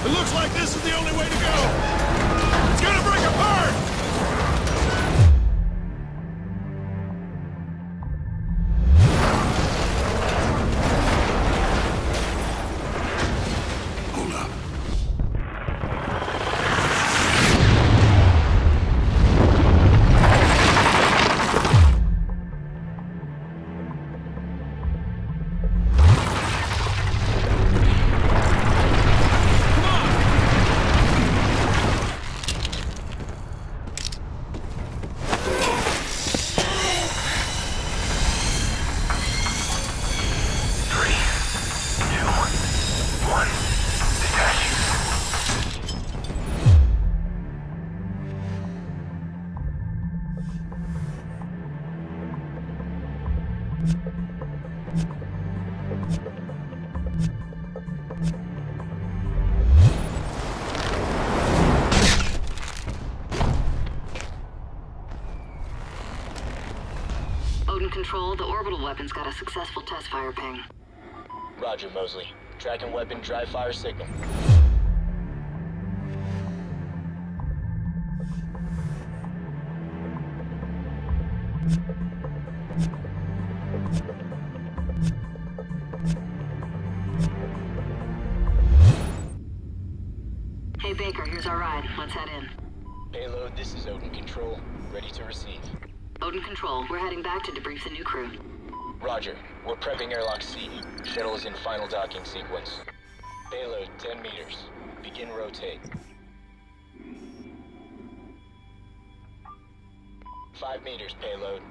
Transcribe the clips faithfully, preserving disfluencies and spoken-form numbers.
It looks like this is the only way to go! It's gonna break apart! Hold up. Odin Control, the orbital weapon's got a successful test fire ping. Roger, Mosley. Tracking weapon dry fire signal. Hey Baker, here's our ride. Let's head in. Payload, this is Odin Control. Ready to receive. Odin Control, we're heading back to debrief the new crew. Roger. We're prepping airlock C. Shuttle is in final docking sequence. Payload, ten meters. Begin rotate. Five meters, payload.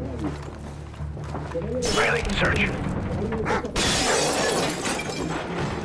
Riley, search.